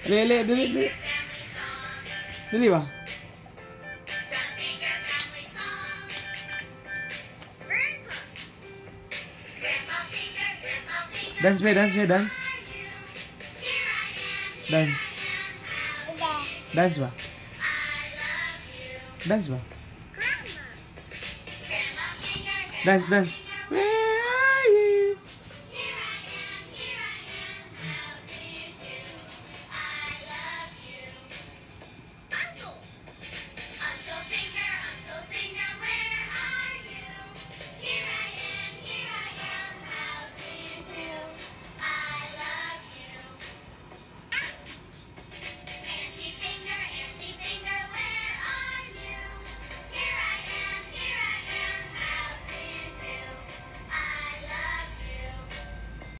Dili, dili, dili. Dili ba? Dance me, dance me, dance. Dance. Dance ba? Dance ba? Dance, dance.